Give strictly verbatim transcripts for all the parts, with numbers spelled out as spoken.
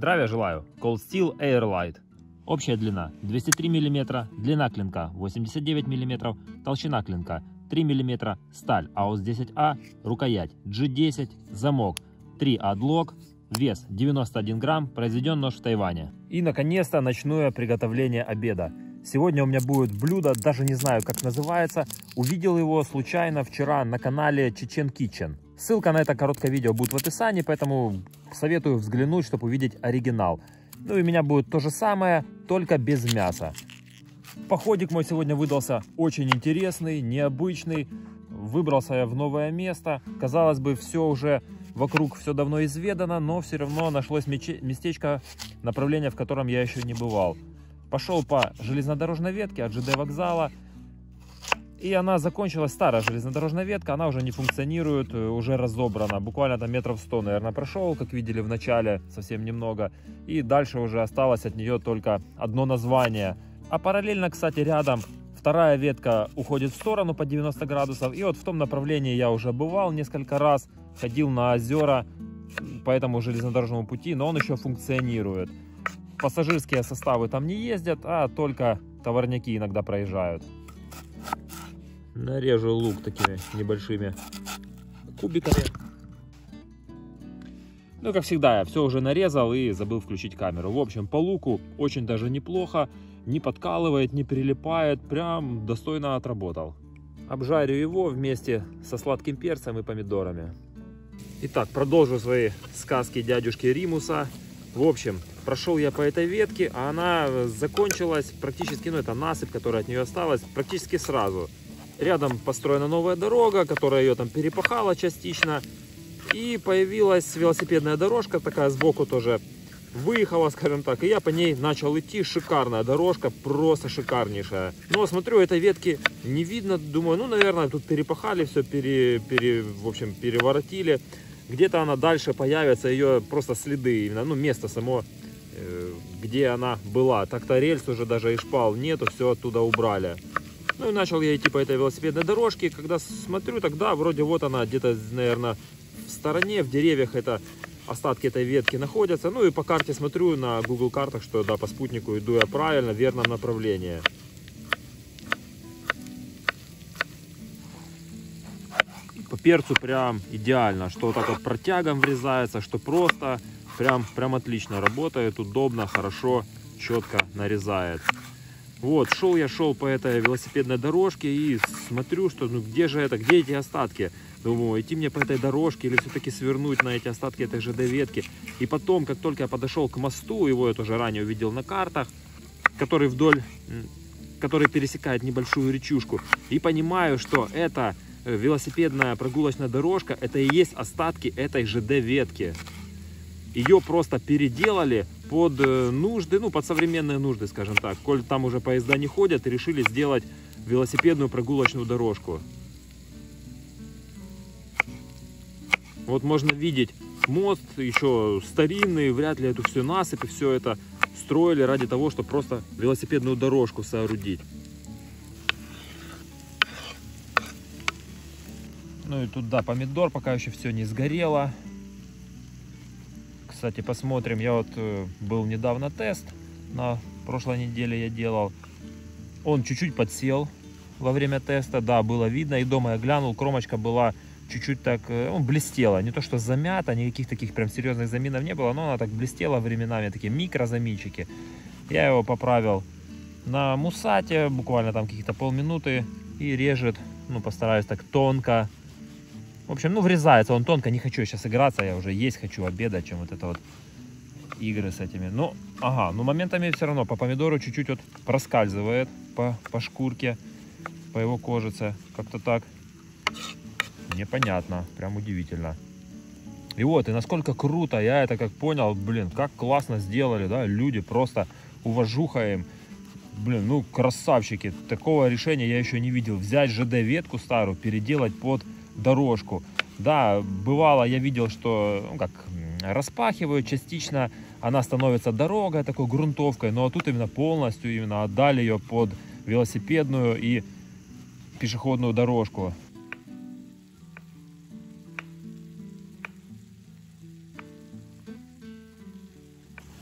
Здравия желаю! Cold Steel Airlight. Общая длина двести три миллиметра, длина клинка восемьдесят девять миллиметров, толщина клинка три миллиметра, сталь а о эс десять а, рукоять джи десять, замок три адлок, вес девяносто один грамм, произведен нож в Тайване. И наконец-то ночное приготовление обеда. Сегодня у меня будет блюдо, даже не знаю как называется, увидел его случайно вчера на канале Chechen Kitchen. Ссылка на это короткое видео будет в описании, поэтому советую взглянуть, чтобы увидеть оригинал. Ну и у меня будет то же самое, только без мяса. Походик мой сегодня выдался очень интересный, необычный. Выбрался я в новое место. Казалось бы, все уже вокруг, все давно изведано, но все равно нашлось местечко, направление, в котором я еще не бывал. Пошел по железнодорожной ветке от ЖД вокзала. И она закончилась, старая железнодорожная ветка, она уже не функционирует, уже разобрана. Буквально там метров сто, наверное, прошел, как видели в начале, совсем немного. И дальше уже осталось от нее только одно название. А параллельно, кстати, рядом вторая ветка уходит в сторону по девяносто градусов. И вот в том направлении я уже бывал несколько раз, ходил на озера по этому железнодорожному пути, но он еще функционирует. Пассажирские составы там не ездят, а только товарняки иногда проезжают. Нарежу лук такими небольшими кубиками. Ну, как всегда, я все уже нарезал и забыл включить камеру. В общем, по луку очень даже неплохо. Не подкалывает, не прилипает. Прям достойно отработал. Обжарю его вместе со сладким перцем и помидорами. Итак, продолжу свои сказки дядюшки Римуса. В общем, прошел я по этой ветке, а она закончилась практически, ну это насыпь, которая от нее осталась, практически сразу. Рядом построена новая дорога, которая ее там перепахала частично. И появилась велосипедная дорожка, такая сбоку тоже выехала, скажем так. И я по ней начал идти. Шикарная дорожка, просто шикарнейшая. Но смотрю, этой ветки не видно. Думаю, ну, наверное, тут перепахали, все пере, пере, в общем, переворотили. Где-то она дальше появится, ее просто следы, именно, ну, место само, э, где она была. Так-то рельс уже даже и шпал нету, все оттуда убрали. Ну и начал я идти по этой велосипедной дорожке. Когда смотрю, тогда вроде вот она где-то, наверное, в стороне, в деревьях это остатки этой ветки находятся. Ну и по карте смотрю на Google картах, что да, по спутнику иду я правильно, в верном направлении. По перцу прям идеально, что вот так вот протягом врезается, что просто прям, прям отлично работает, удобно, хорошо, четко нарезает. Вот, шел я, шел по этой велосипедной дорожке и смотрю, что ну где же это, где эти остатки? Думаю, идти мне по этой дорожке или все-таки свернуть на эти остатки этой ЖД ветки. И потом, как только я подошел к мосту, его я тоже ранее увидел на картах, который вдоль, который пересекает небольшую речушку, и понимаю, что это велосипедная прогулочная дорожка, это и есть остатки этой ЖД ветки. Ее просто переделали под нужды, ну под современные нужды, скажем так. Коль там уже поезда не ходят, решили сделать велосипедную прогулочную дорожку. Вот можно видеть мост еще старинный, вряд ли эту всю насыпь и все это строили ради того, чтобы просто велосипедную дорожку соорудить. Ну и тут, да, помидор, пока еще все не сгорело. Кстати, посмотрим, я вот э, был недавно тест, на прошлой неделе я делал. Он чуть-чуть подсел во время теста, да, было видно. И дома я глянул, кромочка была чуть-чуть так, э, ну, блестела. Не то что замята, никаких таких прям серьезных заминов не было, но она так блестела временами, такие микрозаминчики. Я его поправил на мусате, буквально там каких-то полминуты, и режет, ну, постараюсь так тонко. В общем, ну, врезается он тонко, не хочу сейчас играться, я уже есть хочу, обедать, чем вот это вот игры с этими. Ну, ага, но моментами все равно по помидору чуть-чуть вот проскальзывает по, по шкурке, по его кожице, как-то так. Непонятно, прям удивительно. И вот, и насколько круто, я это как понял, блин, как классно сделали, да, люди, просто уважуха им. Блин, ну, красавчики, такого решения я еще не видел. Взять ЖД-ветку старую, переделать под дорожку. Да, бывало, я видел, что ну, как распахивают частично, она становится дорогой, такой грунтовкой, но тут именно полностью именно отдали ее под велосипедную и пешеходную дорожку.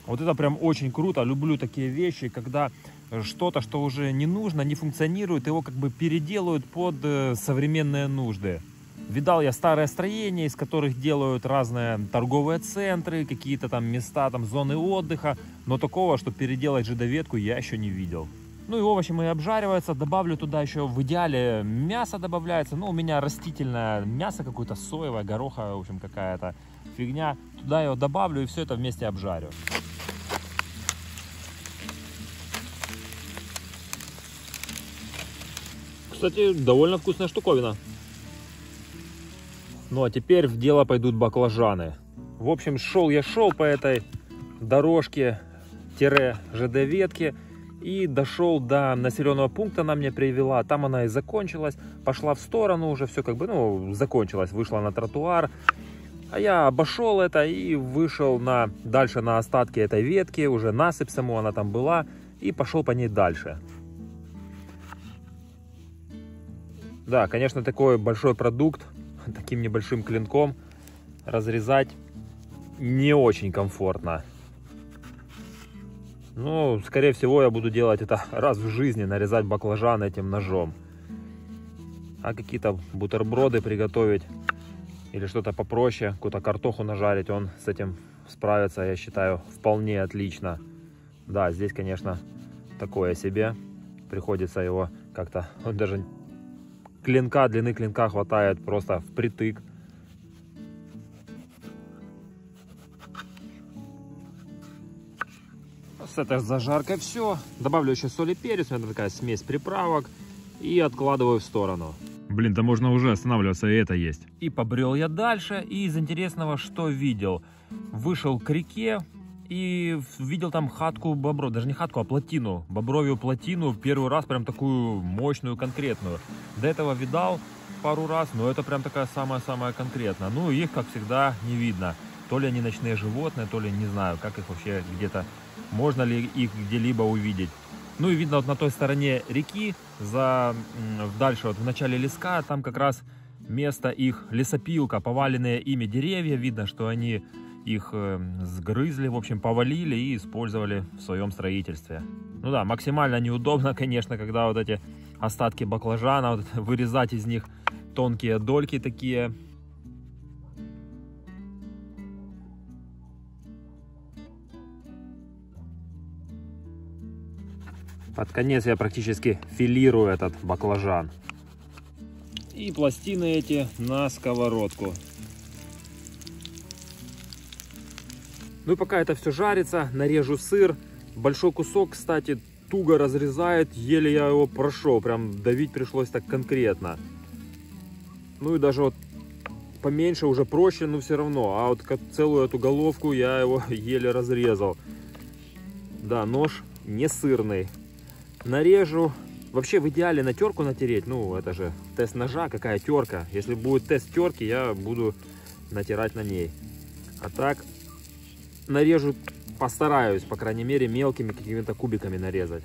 Вот это прям очень круто. Люблю такие вещи, когда что-то, что уже не нужно, не функционирует, его как бы переделают под современные нужды. Видал я старые строения, из которых делают разные торговые центры, какие-то там места, там зоны отдыха. Но такого, что переделать жидоветку, я еще не видел. Ну и овощи мои обжариваются. Добавлю туда еще в идеале мясо добавляется. Ну у меня растительное мясо какое-то, соевое, гороха, в общем какая-то фигня. Туда его добавлю и все это вместе обжарю. Кстати, довольно вкусная штуковина. Ну а теперь в дело пойдут баклажаны. В общем, шел я шел по этой дорожке-ЖД-ветке и дошел до населенного пункта, она меня привела. Там она и закончилась. Пошла в сторону уже, все как бы, ну, закончилась. Вышла на тротуар. А я обошел это и вышел на, дальше на остатки этой ветки. Уже насыпь саму она там была. И пошел по ней дальше. Да, конечно, такой большой продукт, таким небольшим клинком разрезать не очень комфортно. Ну, скорее всего, я буду делать это раз в жизни, нарезать баклажан этим ножом. А какие-то бутерброды приготовить или что-то попроще, какую-то картоху нажарить, он с этим справится, я считаю, вполне отлично. Да, здесь, конечно, такое себе. Приходится его как-то, вот даже клинка, длины клинка хватает просто впритык. С этой зажаркой все. Добавлю еще соль и перец. У меня такая смесь приправок. И откладываю в сторону. Блин, да можно уже останавливаться и это есть. И побрел я дальше. И из интересного, что видел. Вышел к реке. И видел там хатку бобров. Даже не хатку, а плотину. Бобровью плотину. Первый раз прям такую мощную, конкретную. До этого видал пару раз. Но это прям такая самая-самая конкретная. Ну, их, как всегда, не видно. То ли они ночные животные, то ли не знаю, как их вообще где-то, можно ли их где-либо увидеть. Ну и видно вот на той стороне реки, за, дальше вот в начале леска, там как раз место их лесопилка, поваленные ими деревья. Видно, что они их сгрызли, в общем, повалили и использовали в своем строительстве. Ну да, максимально неудобно, конечно, когда вот эти остатки баклажана, вот, вырезать из них тонкие дольки такие. Под конец я практически филирую этот баклажан. И пластины эти на сковородку. Ну и пока это все жарится, нарежу сыр. Большой кусок, кстати, туго разрезает. Еле я его прошел. Прям давить пришлось так конкретно. Ну и даже вот поменьше уже проще, но все равно. А вот целую эту головку я его еле разрезал. Да, нож не сырный. Нарежу. Вообще в идеале на терку натереть. Ну, это же тест ножа, какая терка. Если будет тест терки, я буду натирать на ней. А так нарежу, постараюсь, по крайней мере, мелкими какими-то кубиками нарезать.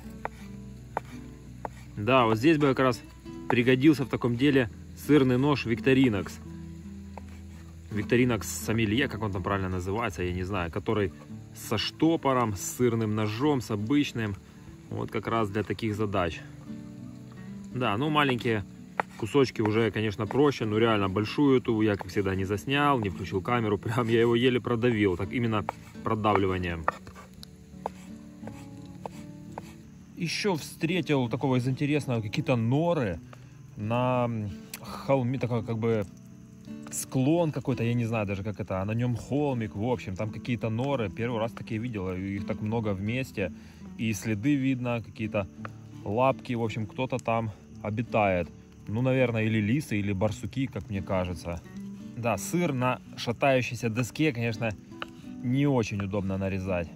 Да, вот здесь бы как раз пригодился в таком деле сырный нож Victorinox. Victorinox Sommelier, как он там правильно называется, я не знаю. Который со штопором, с сырным ножом, с обычным. Вот как раз для таких задач. Да, ну маленькие кусочки уже, конечно, проще. Но реально большую эту я, как всегда, не заснял, не включил камеру. Прям я его еле продавил. Так именно продавливанием. Еще встретил такого из интересного какие-то норы на холме. Такой как бы склон какой-то, я не знаю даже как это. А на нем холмик, в общем. Там какие-то норы. Первый раз такие видел. Их так много вместе. И следы видно, какие-то лапки, в общем, кто-то там обитает. Ну, наверное, или лисы, или барсуки, как мне кажется. Да, сыр на шатающейся доске, конечно, не очень удобно нарезать.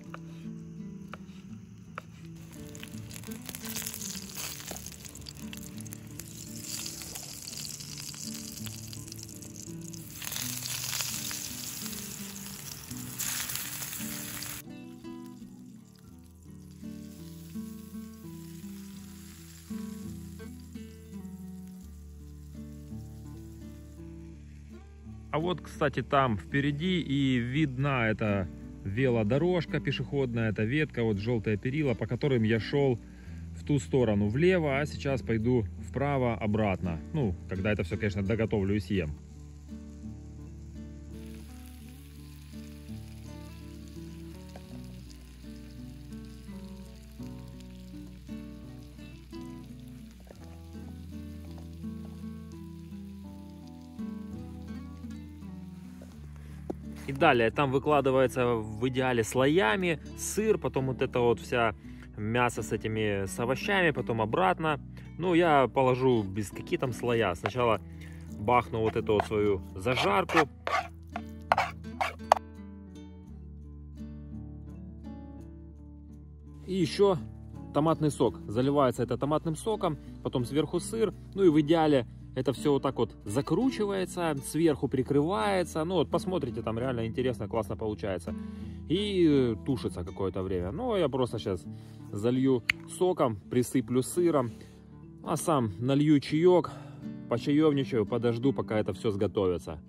А вот, кстати, там впереди и видна эта велодорожка пешеходная, это ветка, вот желтые перила, по которым я шел в ту сторону влево, а сейчас пойду вправо обратно. Ну, когда это все, конечно, доготовлю и съем. И далее там выкладывается в идеале слоями сыр, потом вот это вот вся мясо с этими с овощами, потом обратно. Ну, я положу без какие там слоя. Сначала бахну вот эту вот свою зажарку. И еще томатный сок. Заливается это томатным соком, потом сверху сыр. Ну и в идеале это все вот так вот закручивается, сверху прикрывается. Ну вот посмотрите, там реально интересно, классно получается. И тушится какое-то время. Ну я просто сейчас залью соком, присыплю сыром. А сам налью чаек, почаевничаю, подожду, пока это все сготовится.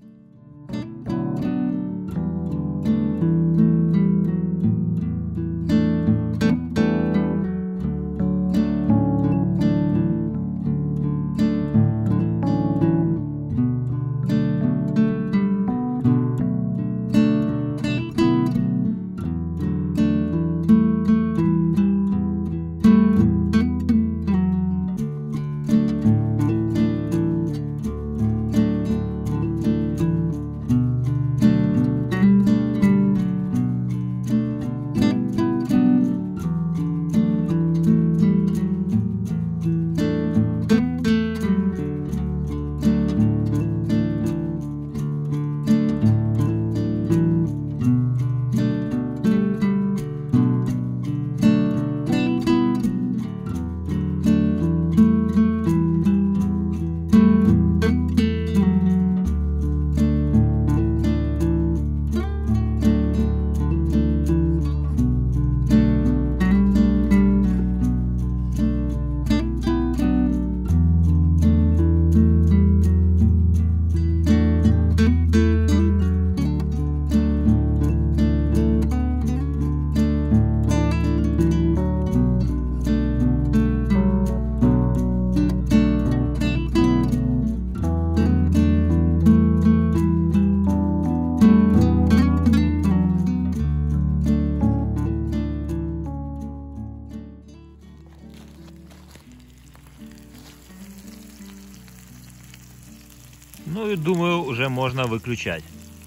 Ну и думаю, уже можно выключать.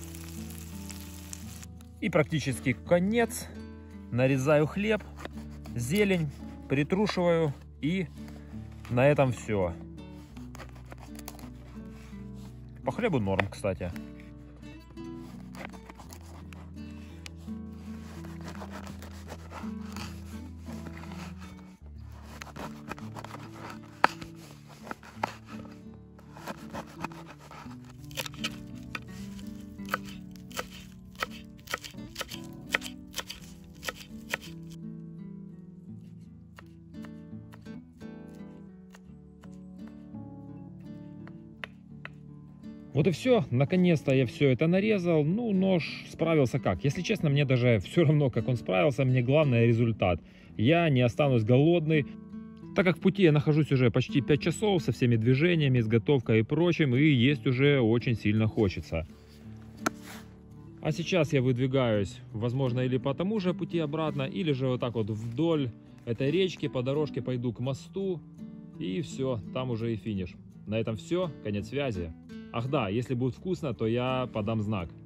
И практически конец. Нарезаю хлеб, зелень, притрушиваю, и на этом все. По хлебу норм, кстати. Вот и все. Наконец-то я все это нарезал. Ну, нож справился как? Если честно, мне даже все равно, как он справился. Мне главное результат. Я не останусь голодный. Так как в пути я нахожусь уже почти пять часов со всеми движениями, изготовкой и прочим. И есть уже очень сильно хочется. А сейчас я выдвигаюсь, возможно, или по тому же пути обратно, или же вот так вот вдоль этой речки по дорожке пойду к мосту. И все, там уже и финиш. На этом все. Конец связи. Ах да, если будет вкусно, то я подам знак.